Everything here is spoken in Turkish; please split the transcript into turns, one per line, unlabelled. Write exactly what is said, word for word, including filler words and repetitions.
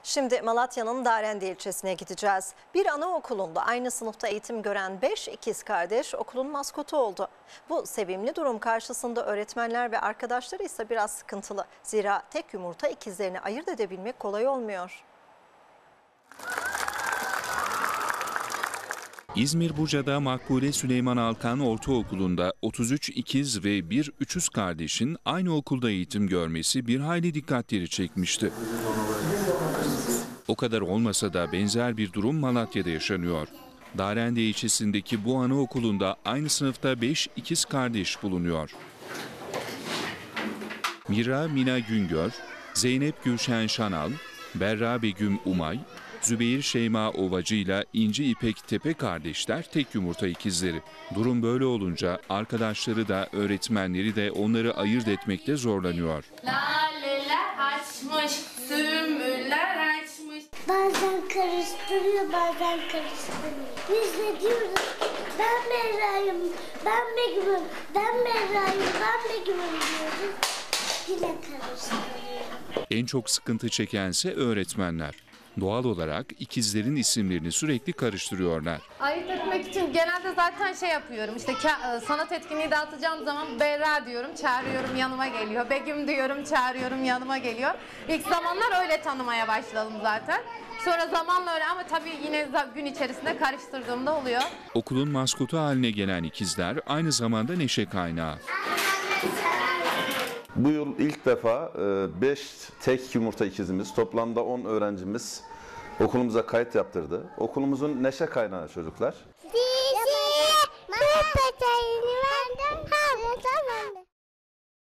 Şimdi Malatya'nın Darendi ilçesine gideceğiz. Bir anaokulunda aynı sınıfta eğitim gören beş ikiz kardeş okulun maskotu oldu. Bu sevimli durum karşısında öğretmenler ve arkadaşları ise biraz sıkıntılı. Zira tek yumurta ikizlerini ayırt edebilmek kolay olmuyor.
İzmir Buca'da Makbule Süleyman Alkan Ortaokulu'nda otuz üç ikiz ve bir üçüz kardeşin aynı okulda eğitim görmesi bir hayli dikkatleri çekmişti. O kadar olmasa da benzer bir durum Malatya'da yaşanıyor. Darendi ilçesindeki bu anaokulunda aynı sınıfta beş ikiz kardeş bulunuyor. Mira Mina Güngör, Zeynep Gülşen Şanal, Berra Begüm Umay, Zübeyir Şeyma Ovacı ile İnci İpek Tepe kardeşler tek yumurta ikizleri. Durum böyle olunca arkadaşları da öğretmenleri de onları ayırt etmekte zorlanıyor.
Laleler açmış, sümbüller açmış.
Bazen karıştırıyor, bazen karıştırıyor. Biz de diyoruz, ben Merra'yım, ben Begüm'üm, ben Merra'yım, ben Begüm'üm diyoruz. Yine karıştırıyor.
En çok sıkıntı çekense öğretmenler. Doğal olarak ikizlerin isimlerini sürekli karıştırıyorlar.
Ayırt etmek için genelde zaten şey yapıyorum. İşte sanat etkinliği dağıtacağım zaman Berra diyorum, çağırıyorum, yanıma geliyor. Begüm diyorum, çağırıyorum, yanıma geliyor. İlk zamanlar öyle tanımaya başladım zaten. Sonra zamanla öyle ama tabii yine gün içerisinde karıştırdığımda oluyor.
Okulun maskotu haline gelen ikizler aynı zamanda neşe kaynağı.
Bu yıl ilk defa beş tek yumurta ikizimiz, toplamda on öğrencimiz okulumuza kayıt yaptırdı. Okulumuzun neşe kaynağı çocuklar.